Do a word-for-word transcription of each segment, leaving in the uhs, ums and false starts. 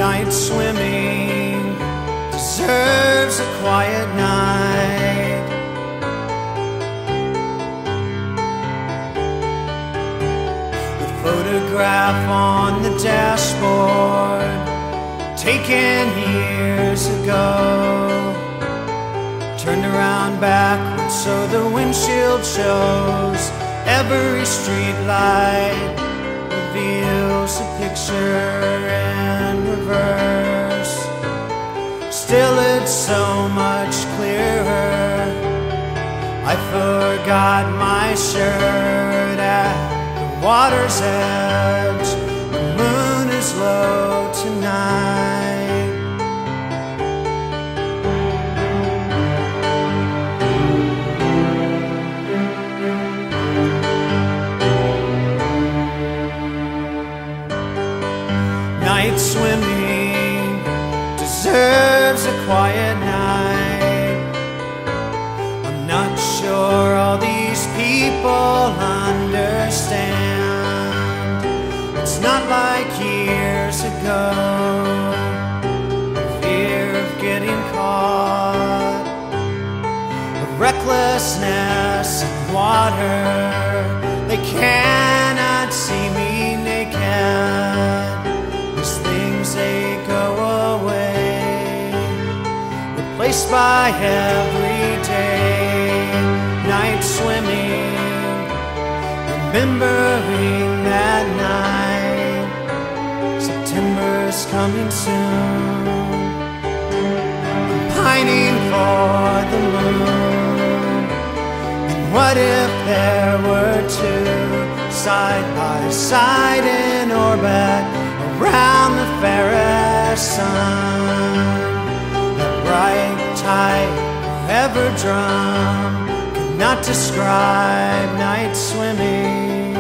night swimming deserves a quiet night. The photograph on the dashboard, taken years ago, turned around backwards so the windshield shows. Every street light reveals a picture in reverse. Still it's so much clearer. I forgot my shirt at the water's edge. The moon is low tonight. Night swimming deserves a quiet night. I'm not sure all these people understand. It's not like years ago, the fear of getting caught, the recklessness in water. They cannot see me naked. These things, they go away, replaced by everyday night swimming, remembering that night. September's coming soon. I'm pining for the moon. And what if there were two side by side in orbit around the fairest sun? That bright, tight, forever drum could not describe night swimming.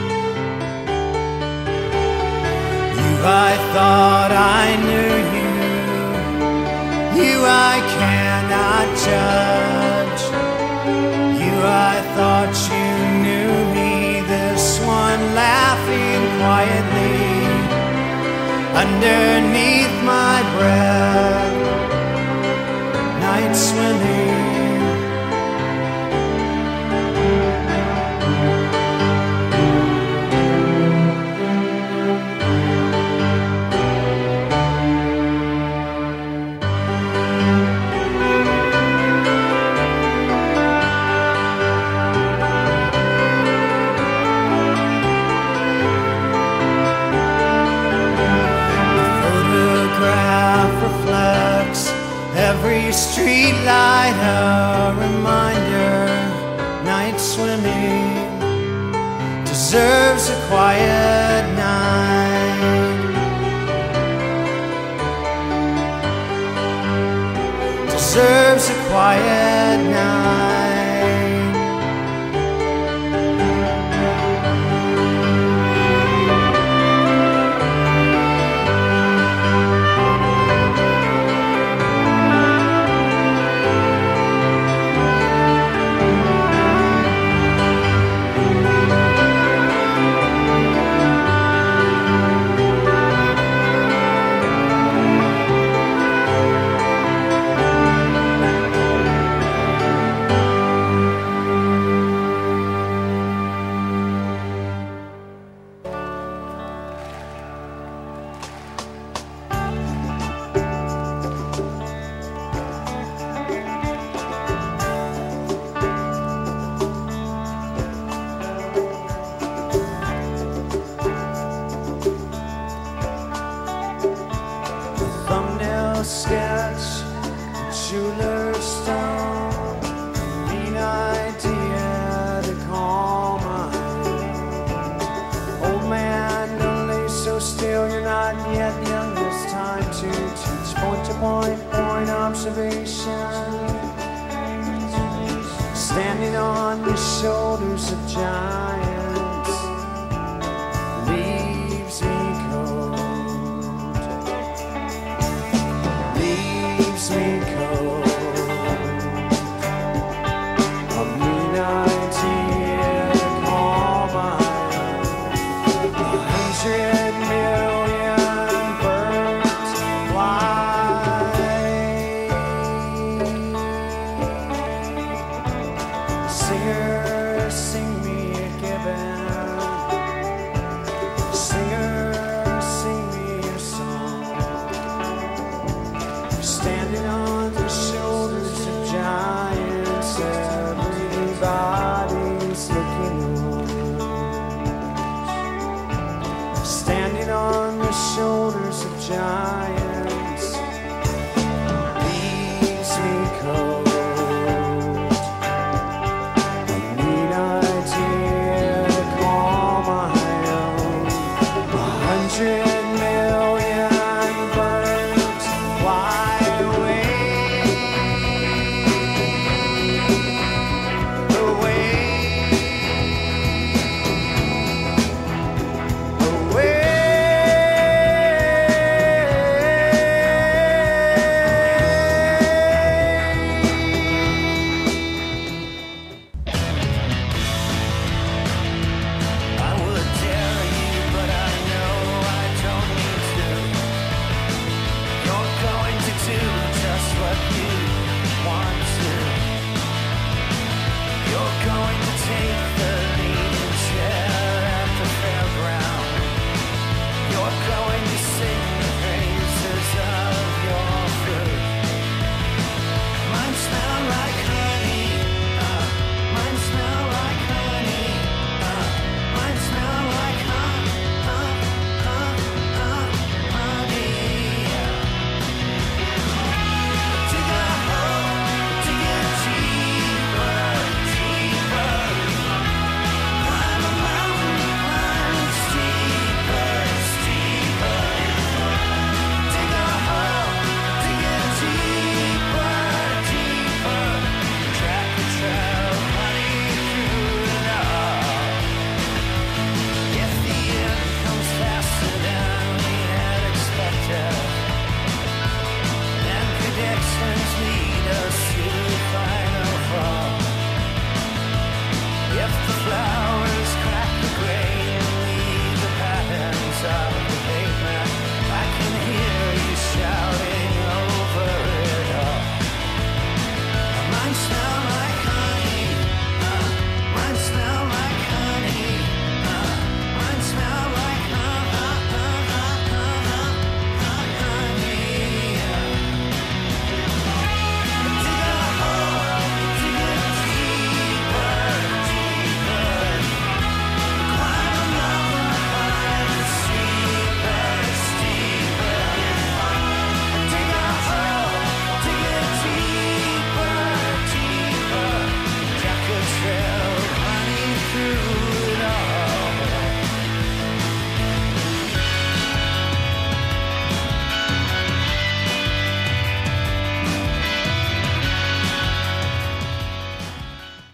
You, I thought I knew you. You, I cannot judge. You, I thought you knew me. This one laughing quietly underneath my breath, night swimming. Every street light a reminder. Night swimming deserves a quiet night. Deserves a quiet night. Sketch, jeweler's stone, a mean idea to call mine. Old man, don't lay so still, you're not yet young. It's time to teach point to point, point observation. Standing on the shoulders of giants leaves me cold. Leaves me cold. A mean idea to call mine. A hundred million birds giant.